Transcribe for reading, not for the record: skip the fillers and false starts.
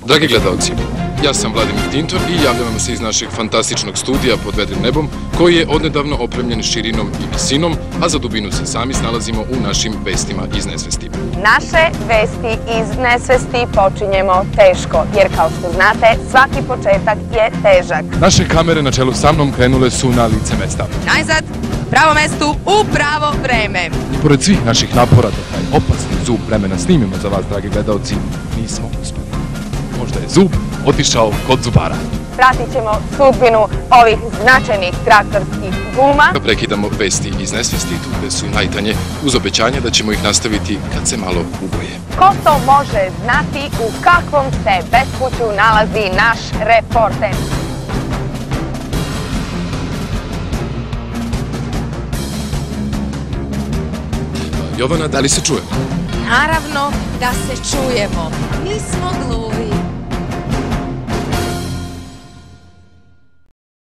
Dragi gledalci, ja sam Vladimir Tintor i javljam vam se iz našeg fantastičnog studija pod vedrim nebom, koji je odnedavno opremljen širinom i visinom, a za dubinu se sami snalazimo u našim vestima iz nesvesti. Naše vesti iz nesvesti počinjemo teško, jer kao što znate, svaki početak je težak. Naše kamere na čelu sa mnom krenule su na lice mesta. Najzad, pravo mestu u pravo vreme. I pored svih naših napora da taj opasni zub vremena snimimo za vas, dragi gledalci, nismo uspeli. Možda je zub otišao kod zubara. Pratit ćemo sudbinu ovih značajnih traktorskih guma. Prekidamo vesti iz nesvesti, tu gde su najtanje, uz obećanje da ćemo ih nastaviti kad se malo uboje. Ko to može znati u kakvom se bespuću nalazi naš reporter? Jovana, da li se čujemo? Naravno da se čujemo. Mi smo gluvi.